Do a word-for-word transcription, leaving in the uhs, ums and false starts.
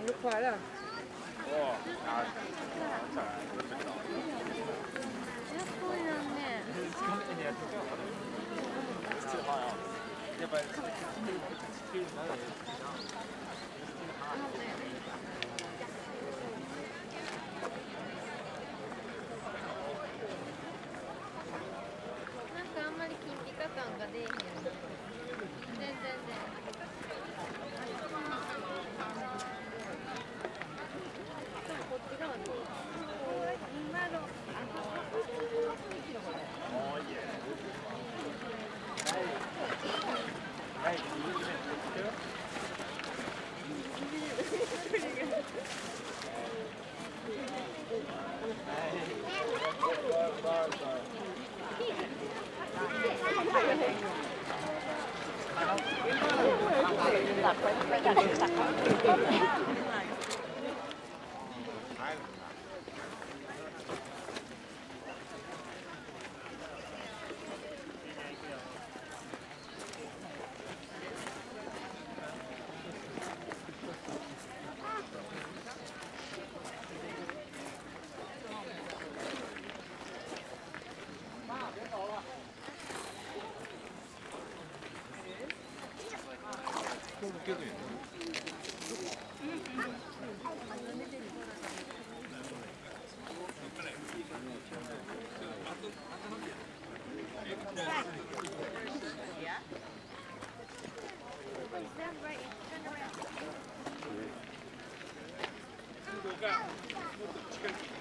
就快了。 哦，啊，再来，这知道。 そうやんね。 やっぱり。 なんかあんまり金ピカ感が出えへんな。全然全然。こっち側に。今の。 Oh yeah. Hey, hey, you need to Turn around.